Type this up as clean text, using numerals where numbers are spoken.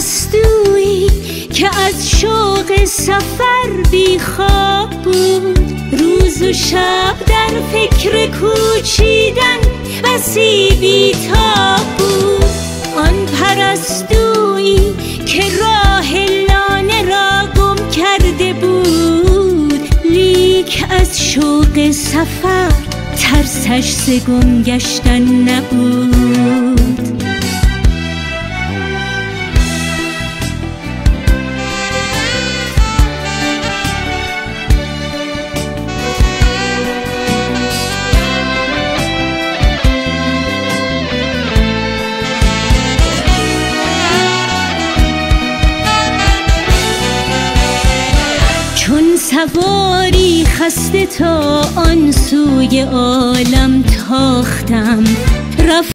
پرستویی که از شوق سفر بی خواب بود، روز و شب در فکر کوچیدن بسی بی‌تاب بود. آن پرستویی که راه لانه را گم کرده بود، لیک از شوق سفر ترسش ز گم گشتن نبود. چون سواری خسته تا آن سوی عالم تاختم،